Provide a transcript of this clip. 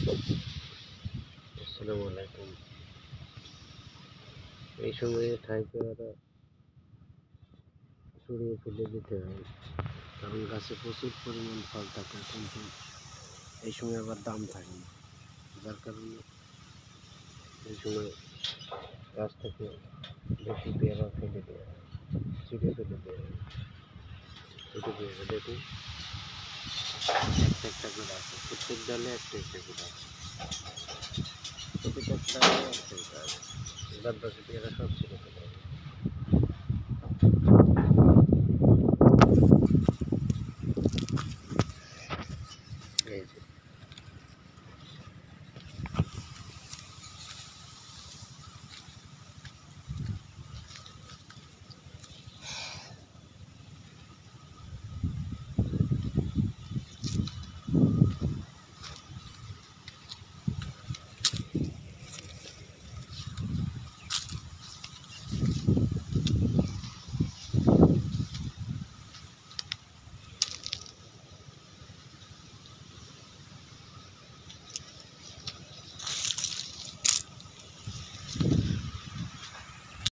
আসসালামু আলাইকুম। এই সময়ে ঠাই পেয়ারা ছড়িয়ে ফেলে দিতে হয়, কারণ গাছে প্রচুর পরিমাণ ফল থাকে, কিন্তু এই সময় আবার দাম থাকে না, যার কারণে এই সময় গাছ থেকে বেশি পেয়ারা ফেলে দেওয়া হয়, ছিঁড়ে ফেলে দেওয়া হয়। ছিটে পেয়ারা দেখুন, একটা একটা করে আছে, প্রত্যেক ডালে একটা একটা করে আছে, প্রতিটা ডালে একটা একটা আছে, বাদ বাকি পেয়ারা সব ছিঁড়ে ফেলে